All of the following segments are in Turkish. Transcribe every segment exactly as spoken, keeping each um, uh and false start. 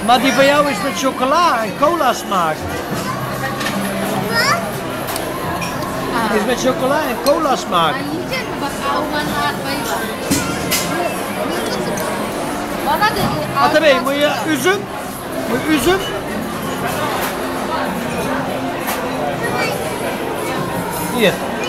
Maar die van jou is met chocola en cola smaak. Ah. Is met chocola en cola smaak. Bana dedi. Atabey, moet je üzüm? Moet je üzüm? Hier.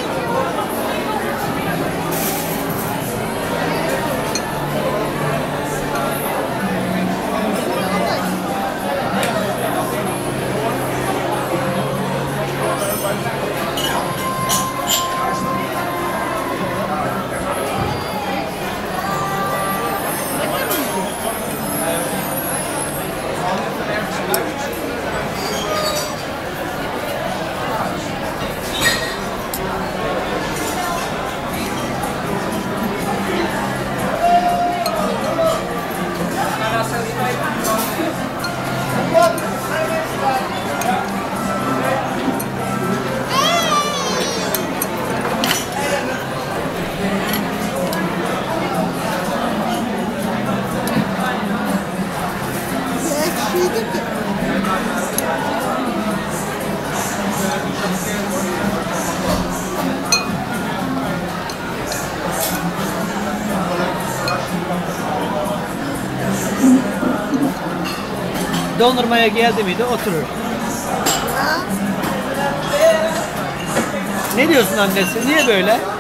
Dondurmaya geldi miydi oturur. Ne diyorsun annesi? Niye böyle?